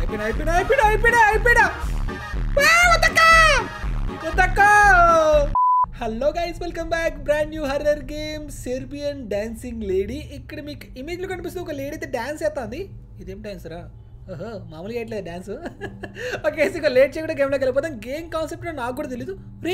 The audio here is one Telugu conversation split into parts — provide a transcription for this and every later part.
అయిపోయినా hello guys, welcome back. Brand new horror game Serbian dancing lady. ఇక్కడ మీకు ఇమేజ్లో కనిపిస్తుంది ఒక లేడీ అయితే డాన్స్ చేస్తుంది. ఇదేం డాన్స్ రా? ఓహో, మామూలుగా వేయట్లేదు డాన్స్. ఓకే, ఇక లేట్ చేయకుండా గేమ్లోకి వెళ్ళిపోతాం. గేమ్ కాన్సెప్ట్ నాకు కూడా తెలీదు. రే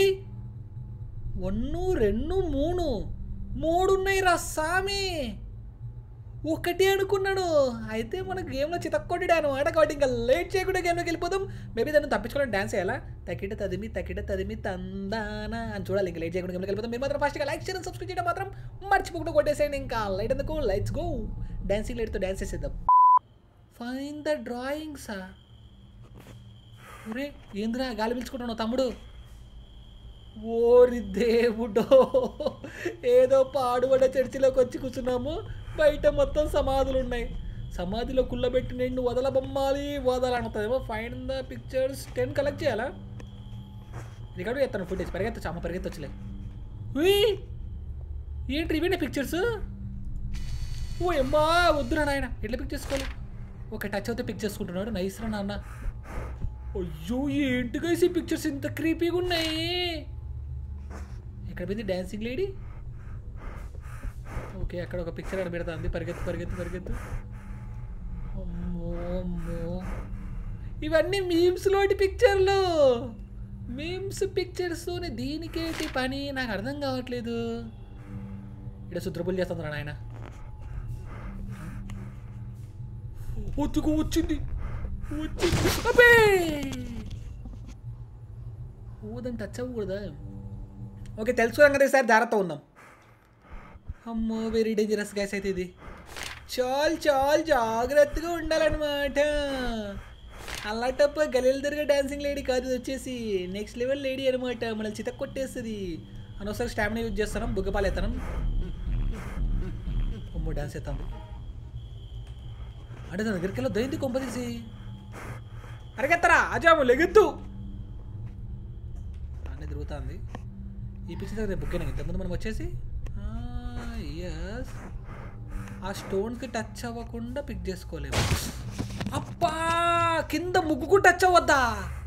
1 2 3 ఉన్నాయి రా సామి. ఒకటి అనుకున్నాడు. అయితే మన గేమ్లో చితక్కొట్టాను అనమాట. కాబట్టి ఇంకా లేట్ చేయకుండా గేమ్లోకి వెళ్ళిపోతాం. మేబీ దాన్ని తప్పించుకోవడం డాన్స్ చేయాలా? తకిట తదిమి తందానా అని చూడాలి. ఇంకా లేట్ చేయకుండా గేమ్లోకి వెళ్ళిపోతాం. మీరు మాత్రం ఫాస్ట్గా లైక్ చేయడం, సబ్స్క్రైబ్ చేయడం మాత్రం మర్చిపోకుండా కొట్టేసేయండి. ఇంకా లైట్ ఎందుకు, లెట్స్ గో. డాన్సింగ్ లేట్తో డాన్స్ చేసేద్దాం. ఫైన్ ద డ్రాయింగ్సా? ఒరే ఏంద్రా గాలి పిలుచుకుంటున్నావు తమ్ముడు? ఓరి దేవుడో, ఏదో పాడుబడ్డ చర్చిలోకి వచ్చి కూర్చున్నాము. బయట మొత్తం సమాధులు ఉన్నాయి. సమాధిలో కుళ్ళబెట్టి నిన్ను వదలబొమ్మాలి వదలనుతుందేమో. ఫైన్ ద పిక్చర్స్ 10 కలెక్ట్ చేయాలా? రికార్డు చేస్తాను ఫుటేజ్. పరిగెత్తచ్చు అమ్మ, పరిగెత్తొచ్చులే. ఏంటి ఇవేనా పిక్చర్స్? ఓ అమ్మా వద్దురా నాయన, ఎట్లా పిక్ చేసుకోవాలి? ఓకే, టచ్ అవుతే పిక్ చేసుకుంటున్నాడు. నైస్ రా నాన్న. అయ్యో ఏంటి గైస్ ఈ పిక్చర్స్ ఇంత క్రీపీగా ఉన్నాయి. ఎక్కడ పోయింది డాన్సింగ్ లేడీ? ఓకే, అక్కడ ఒక పిక్చర్ కనబెడుతుంది. పరిగెత్తు. అమ్మో, ఇవన్నీ మీమ్స్లోటి పిక్చర్లు. మీమ్స్ పిక్చర్స్ దీనికేటి పని నాకు అర్థం కావట్లేదు. ఇక్కడ శుద్రపులు చేస్తుందా నాయన? వచ్చింది. అబ్బే ఓదని టచ్ అవ్వకూడదా? ఓకే, తెలుసుకోవడం కదా ఈసారి జాగ్రత్త ఉందాం. అమ్మో వెరీ డేంజరస్ గైస్. అయితే ఇది చాలా జాగ్రత్తగా ఉండాలన్నమాట. అల్లాటప్ప గలీలు తిరిగే డాన్సింగ్ లేడీ కాదు, వచ్చేసి నెక్స్ట్ లెవెల్ లేడీ అనమాట. మనల్ని చితక్ కొట్టేస్తుంది. అనవసరం స్టామినా యూజ్ చేస్తున్నాం. బుగ్గపాలు ఎత్తనం. అమ్మో డాన్స్ ఎత్తాము అంటే దాని దగ్గరికి వెళ్ళి దయింది కొంప తీసి. అరగెత్తరా అజాము, లెగెత్తు అన్నీ తిరుగుతుంది. ఈ పిక్చర్ దగ్గర బుక్ అయినా ఇంతకుముందు మనం వచ్చేసి ఎస్ ఆ స్టోన్కి టచ్ అవ్వకుండా పిక్ చేసుకోలేము. అప్పా కింద ముగ్గుకు టచ్ అవ్వద్దా?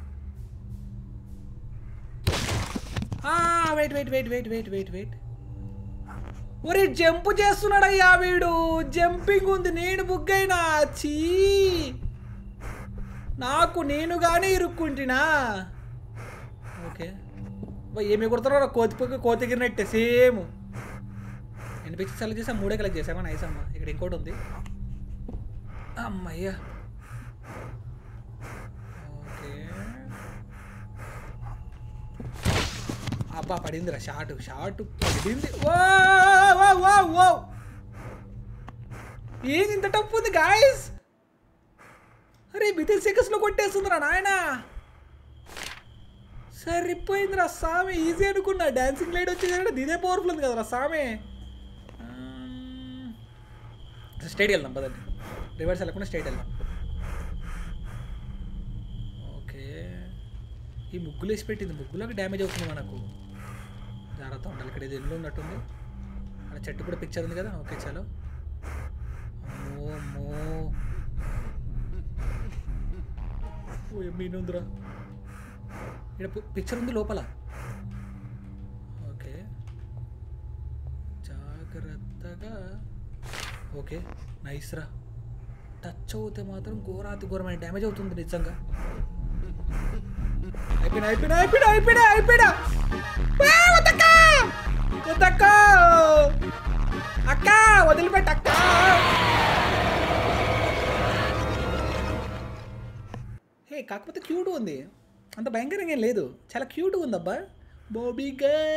వెయిట్. ఒరే జంప్ చేస్తున్నాడయ్యా వీడు. జంపింగ్ ఉంది. నేను బుక్ అయినా చీ, నాకు నేనుగానే ఇరుక్కుంటున్నా. ఓకే, ఏమి కొడుతున్నారా? కోతి ఎగిరినట్టే సేమ్. ఎన్ని పిక్చర్స్ సెలెక్ట్ చేసా? 3 కలెక్ట్ చేసామా? నైస్ అమ్మ. ఇక్కడ ఇంకోటి ఉంది. అమ్మయ్యా. ఓకే, అబ్బా పడిందిరా. షార్ట్ పడింది. ఓ ఏది ఇంత టఫ్ ఉంది గాయస్? అరే బితిల్ సెకండ్స్లో కొట్టేస్తుందిరా నాయన. సరిపోయిందిరా సామి. ఈజీ అనుకున్నా. డాన్సింగ్ లైట్ వచ్చేది ఇదే పవర్ఫుల్ ఉంది కదరా సామి. స్ట్రైట్ వెళ్దాం పదండి. రివర్స్ వెళ్ళకుండా స్ట్రైట్ వెళ్దాం. ఓకే, ఈ ముగ్గులు వేసి పెట్టింది. ముగ్గులోకి డ్యామేజ్ అవుతుంది మనకు. జాగ్రత్త ఉండాలి. ఇక్కడ ఇది ఎల్లు ఉన్నట్టుంది. అక్కడ చెట్టు కూడా పిక్చర్ ఉంది కదా. ఓకే చలో. అమ్మో మీనుందిరా. ఇక్కడ పిక్చర్ ఉంది లోపల. ఓకే జాగ్రత్తగా. ఓకే నైస్ రా. టచ్ అవుతే మాత్రం ఘోరమైన డ్యామేజ్ అవుతుంది నిజంగా. అయిపోయినా అక్క వదిలిపెట్ట అక్క. హే కాకపోతే క్యూట్ ఉంది. అంత భయంకరంగా ఏం లేదు. చాలా క్యూట్గా ఉంది అబ్బా. బోబీ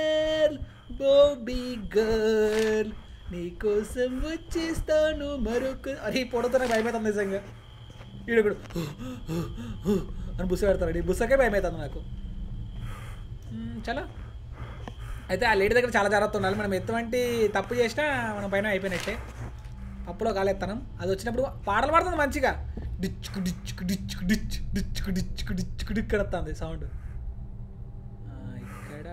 గర్ల్ నీకోసం వచ్చేస్తాను మరొక. అరే పొడవుతున్నా భయమవుతుంది నిజంగా. ఈడొకడు అని బుస్స పెడతాడు. ఈ బుస్సకే భయమవుతుంది నాకు. చాలా అయితే ఆ లేడీ దగ్గర చాలా జాగ్రత్త ఉండాలి. మనం ఎటువంటి తప్పు చేసినా మనం పైన అయిపోయినట్టే. పప్పులో కాలేస్తానం. అది వచ్చినప్పుడు పాటలు పాడుతుంది మంచిగా. డిచ్కు డిచ్కు డిచ్కు డిచ్ డిచ్కు డిచ్కు డిచ్కు డిక్ కడుతుంది సౌండ్. ఇక్కడ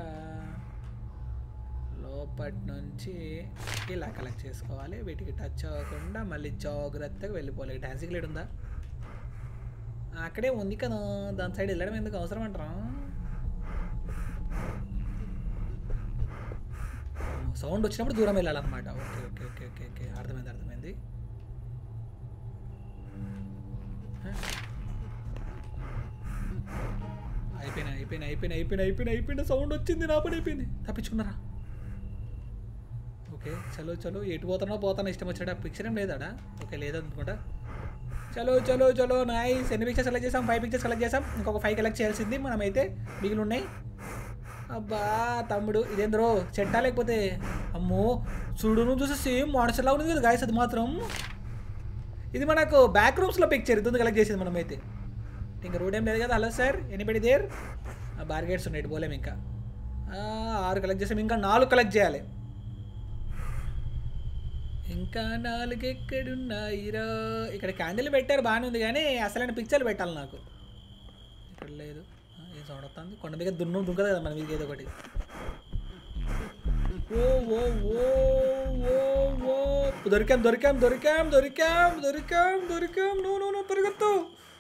లోపటి నుంచి ఇలా కలెక్ట్ చేసుకోవాలి. వీటికి టచ్ అవ్వకుండా మళ్ళీ జాగ్రత్తగా వెళ్ళిపోవాలి. డాన్సింగ్ లేట్ ఉందా? అక్కడే ఉంది కదా, దాని సైడ్ వెళ్ళడం ఎందుకు అవసరం అంటారా? సౌండ్ వచ్చినప్పుడు దూరం వెళ్ళాలన్నమాట. Okay okay okay okay okay, అర్థమైంది అర్థమైంది. అయిపోయినా సౌండ్ వచ్చింది, నా పని అయిపోయింది. తప్పించుకున్నారా? ఓకే చలో చలో, ఎటు పోతానో ఇష్టం వచ్చాడా. పిక్చర్ ఏం లేదాడా? ఓకే లేదనుకుంటా. చలో చలో చలో నైస్. ఎన్ని పిక్చర్స్ సెలెక్ట్ చేసాం? 5 పిక్చర్స్ సెలెక్ట్ చేసాం. ఇంకొక 5 కలెక్ట్ చేయాల్సింది మనమైతే, మిగిలి ఉన్నాయి. అబ్బా తమ్ముడు ఇదేంద్రో చెట్టా లేకపోతే? అమ్మో చూడును చూసి సేమ్ మనుషులా ఉంది కదా గాయస్. అది మాత్రం ఇది మనకు బ్యాక్ రూమ్స్లో పిక్చర్ ఇది కలెక్ట్ చేసేది మనమైతే. ఇంకా రూట్ ఏం లేదు కదా. Hello sir anybody there? బార్గేట్స్ ఉన్నాయి, పోలేము ఇంకా. 6 కలెక్ట్ చేసాం, ఇంకా 4 కలెక్ట్ చేయాలి. ఇంకా 4 ఎక్కడున్నాయిరా? ఇక్కడ క్యాండిల్ పెట్టారు బాగానే ఉంది, కానీ అసలైన పిక్చర్లు పెట్టాలి నాకు. ఇక్కడ లేదు. ఏం సౌండ్ వస్తుంది? కొండ మీద దుక్కదు కదా మన మీద ఏదో ఒకటి. ఓ ఓ ఓ ఓ ఓ దొరికాం దొరికాం దొరికాం దొరికాం దొరికాం దొరికాం. నువ్వు పరిగెత్తు.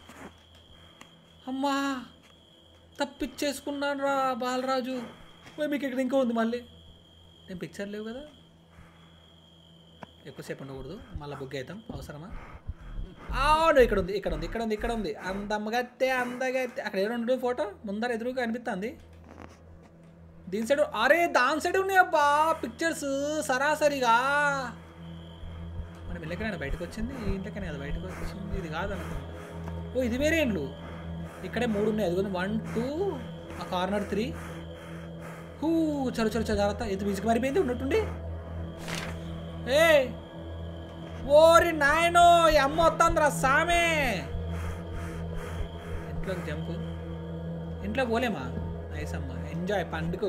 అమ్మా తప్పిచ్చేసుకున్నాను రా బాలరాజు. మీకు ఇక్కడ ఇంకో ఉంది మళ్ళీ. నేను పిక్చర్ లేవు కదా, ఎక్కువసేపు ఉండకూడదు, మళ్ళీ బుక్ అవుతాం. అవసరమా? అవును ఇక్కడ ఉంది ఇక్కడ ఉంది ఇక్కడ ఉంది ఇక్కడ ఉంది. అందమ్మగత్తే అందగత్తే. అక్కడ ఏదో ఫోటో ముందర ఎదురుగా కనిపిస్తుంది. దీని సైడ్, అరే దాని సైడ్ ఉన్నాయి అబ్బా పిక్చర్స్ సరాసరిగా. మనం వెళ్ళకైనా బయటకు వచ్చింది, ఇంట్లోకైనా అది బయటకు వచ్చింది. ఇది కాదనుకుంటా. ఓ ఇది వేరే ఇండ్లు. ఇక్కడే 3 ఉన్నాయి. అది 1 2, ఆ కార్నర్ 3. చలో చలో చలో జాగ్రత్త. ఇది మ్యూజిక్ మారిపోయింది ఉన్నట్టుండి. ఏ ఓరి నాయనో ఈ అమ్మ వస్తుందిరా సామే. ఇంట్లోకి జంపు. ఇంట్లో పోలేమా? నైస్ అమ్మ, ఎంజాయ్ పండుగ.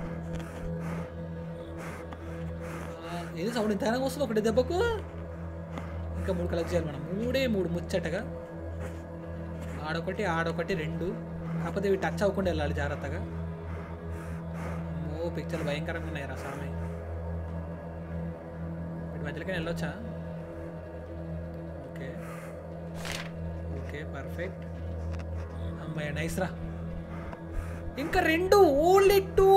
ఏది సౌండ్ ఇంతగానే వస్తుంది ఒకటి దెబ్బకు. ఇంకా 3 కలెక్ట్ చేయాలి మనం. 3 ముచ్చటగా. ఆడొకటి 2. కాకపోతే ఇవి టచ్ అవ్వకుండా వెళ్ళాలి జాగ్రత్తగా. ఓ పిక్చర్లు భయంకరంగా ఉన్నాయి రా సామే. వీటి మధ్యలోకి వెళ్ళొచ్చా? Okay okay perfect. అమ్మాయి నైస్ రా. ఇంకా 2 ఓన్లీ 2.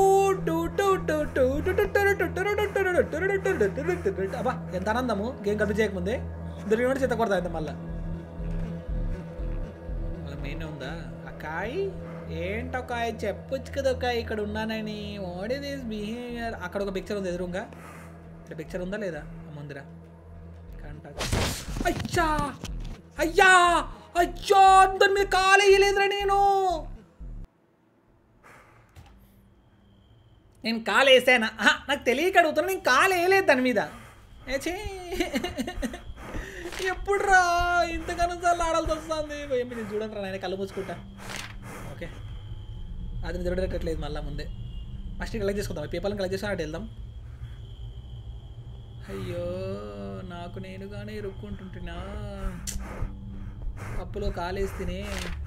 అబ్బా ఎంత ఆనందము గేమ్ కంప్లీట్ చేయకముందే. దొరికిన చేత కొడతా ఇంత మళ్ళా. మెయిన్ ఉందా అక్కాయ్? ఏంటొక్కాయ్ చెప్పొచ్చు కదా ఒక్కాయ్ ఇక్కడ ఉన్నానని. What is this behaviour? అక్కడ ఒక పిక్చర్ ఉంది ఎదురుగా. ఇక్కడ పిక్చర్ ఉందా లేదా? ముందర అయ్యా అయ్యా అయ్యో దాని మీద కాలు వేయలేదురా. నేను కాలు వేసానా? నాకు తెలియక అడుగుతున్నా. నేను కాలు వేయలేదు దాని మీద. ఏచే ఎప్పుడు రా ఇంతగానో సార్లు ఆడాల్సి వస్తుంది. ఏమి నేను చూడండి రా, నేను కళ్ళు మూసుకుంటా. ఓకే అది చూడట్లేదు మళ్ళీ ముందే. ఫస్ట్ కలెక్ట్ చేసుకుందాం. పేపర్లను కలెక్ట్ చేసుకుని అటు వెళ్దాం. అయ్యో నాకు నేనుగానే ఇరుక్కుంటుంటున్నా. పప్పులో కాలేస్తేనే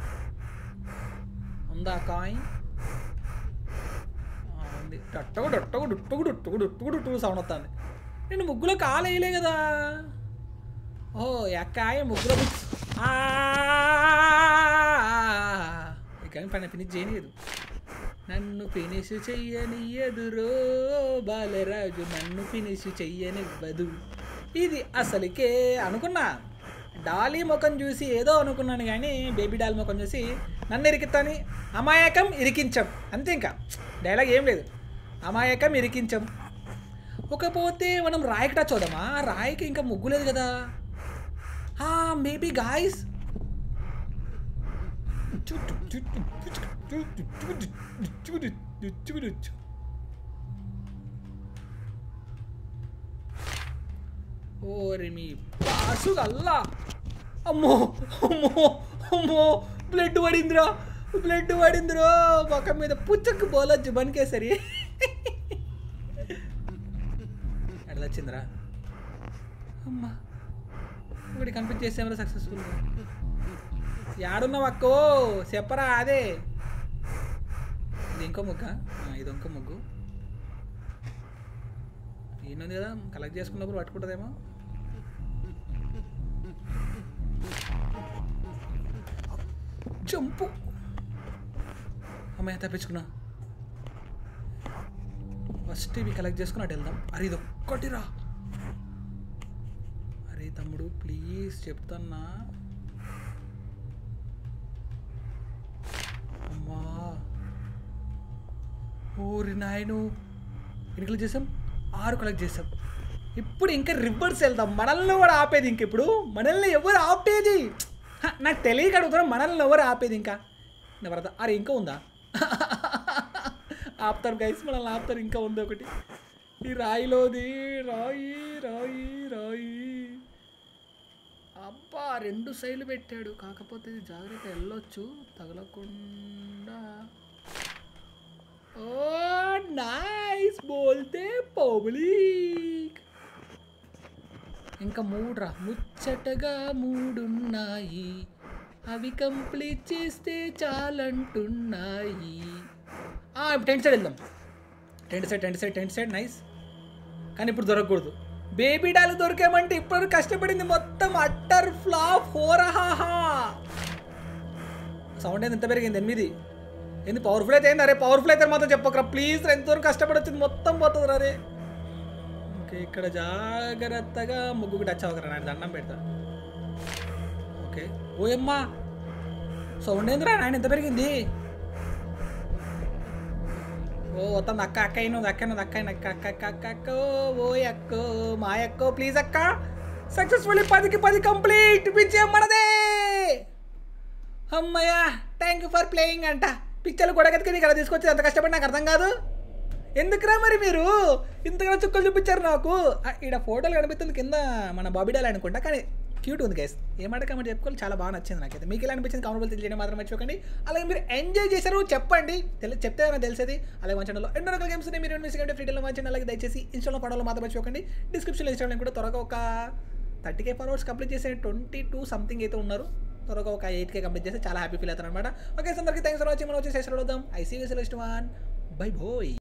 ఉందా కాయిన్? ఉంది. టట్టగు డొట్టగు డుట్టుగు డుట్టుగు డుట్టుగు డుట్టుగు సౌండ్ వస్తుంది. నేను ముగ్గులో కాలు వేయలే కదా. ఓ ఎక్కాయ ముగ్గులో కానీ పని ఫినిష్ చేయలేదు. నన్ను ఫినిష్ చెయ్యనియదురో బాలరాజు, నన్ను ఫినిష్ చెయ్యనివ్వదు. ఇది అసలుకే అనుకున్నా. డాలీ ముఖం చూసి ఏదో అనుకున్నాను, కానీ బేబీ డాల్ ముఖం చూసి నన్ను ఇరికిస్తాని. అమాయకం ఇరికించం అంతే, ఇంకా డైలాగ్ ఏం లేదు. అమాయకం ఇరికించం. ఒకపోతే మనం రాయికి టచ్ అవుదామా? రాయికి ఇంకా ముగ్గులేదు కదా. మేబీ గాయస్ ఓరి మీ బాసు అల్లా. అమ్మో అమ్మో అమ్మో బ్లడ్ పడిందిరా, బ్లడ్ పడిందిరా పక్క మీద. పుచ్చకు బోలొచ్చు బనికేసరి. ఎట్లా వచ్చిందిరా? అమ్మా ఒకటి కంప్లీట్ చేసేమరా సక్సెస్ఫుల్గా. యాడున్నావు అక్కో చెప్పరా? అదే ఇది ఇంకో ముగ్గ, ఇది ఇంకో ముగ్గు. ఈయనుంది కదా, కలెక్ట్ చేసుకున్నప్పుడు పట్టుకుంటుందేమో. చంపు. అమ్మాయి తప్పించుకున్నా. ఫస్ట్ ఇవి కలెక్ట్ చేసుకుని అటు వెళ్దాం. అరే ఇది ఒక్కటిరా. అరే తమ్ముడు ప్లీజ్ చెప్తాన్నా. అమ్మా ఊరి నాయను. ఎన్ని కలెక్ట్ చేసాం? 6 కలెక్ట్ చేసాం. ఇప్పుడు ఇంకా రివర్స్ వెళ్దాం. మనల్ని కూడా ఆపేది ఇంక. ఇప్పుడు మనల్ని ఎవరు ఆపేది? నాకు తెలియక అడుగుతున్నా. మనల్ని ఎవరు ఆపేది ఇంకా? ఎవరదా? అరే ఇంకా ఉందా? ఆపుతారు గైస్, మనల్ని ఆపుతారు. ఇంకా ఉంది ఒకటి ఈ రాయిలోది. రాయి రాయి రాయి. అబ్బా 2 సైడ్లు పెట్టాడు. కాకపోతే ఇది జాగ్రత్త వెళ్ళొచ్చు తగలకుండా. ఓ నైస్ బోల్తే పబ్లిక్. ఇంకా 3 రా. ముచ్చటగా 3 ఉన్నాయి. అవి కంప్లీట్ చేస్తే చాలంటున్నాయి. ఇప్పుడు టెంట్ సైడ్ వెళ్దాం. Tent side nice. కానీ ఇప్పుడు దొరకకూడదు. బేబీ డాల్ దొరికామంటే ఇప్పుడు కష్టపడింది మొత్తం అట్టర్ ఫ్లాప్. హోరహాహా. సౌండ్ ఏంది ఎంత పెరిగింది? 8. ఏంది పవర్ఫుల్ అయితే ఏంది? అరే పవర్ఫుల్ అయితే మాత్రం చెప్పకరా ప్లీజ్. ఎంతవరకు కష్టపడి వచ్చింది మొత్తం పోతుంది. అరే ఓకే ఇక్కడ జాగ్రత్తగా ముగ్గుకి టచ్ అవ్వకరా. నాడు దండం పెడతా. ఓకే ఓయమ్మా సౌండ్ ఏందిరా నాయన ఎంత పెరిగింది? ఓ వస్తుంది అక్క. అక్క అయినది అక్క. ఓ అక్కో మా అక్కో ప్లీజ్ అక్క. సక్సెస్ఫుల్లీ 10కి 10 కంప్లీట్. విజయం మనదే. అమ్మయ్యా థ్యాంక్ యూ ఫర్ ప్లేయింగ్ అంట. పిక్చర్లు కూడా కనుక నీకు అలా తీసుకొచ్చి అంత కష్టపడి నాకు అర్థం కాదు. ఎందుకురా మరి మీరు ఇంతగా చుక్కలు చూపించారు నాకు? ఇక్కడ ఫోటోలు కనిపిస్తుంది కింద మన బాబీ డాల్ అనుకుంటా. కానీ క్యూట్ ఉంది గైస్. ఏమాట కమెంట్ చెప్పుకోవాలి. చాలా బాగా నచ్చింది నాకైతే. మీకు ఎలా అనిపించింది కామెంట్ తెలియజేయడం మాత్రం మర్చిపోకండి. అలాగే మీరు ఎంజాయ్ చేశారు చెప్పండి. చెప్తే ఏమైనా తెలిసేది. అలాగే మన ఛానల్లో ఎన్నో రకాల గేమ్స్ ఉన్నాయి. మీరు మిస్ కంటే ఫ్రీడీలో మంచి. అలాగే దయచేసి ఇన్స్టాలో ఫాలోలో మాత్రం మర్చిపోకండి. డిస్క్రిప్షన్లో ఇన్స్టాగ్రామ్ కూడా త్వరగా ఒక 30K ఫాలోవర్స్ కంప్లీట్ చేసే 22 సంథింగ్ అయితే ఉన్నారు. త్వరగా ఒక 8K కంప్లీట్ చేస్తే చాలా హ్యాపీ ఫీల్ అవుతాను అనమాట. ఓకే అందరికీ థ్యాంక్స్ ఫర్ వాచింగ్. మనం వచ్చి సెషన్ వద్దాం. I see you next one. Bye bye.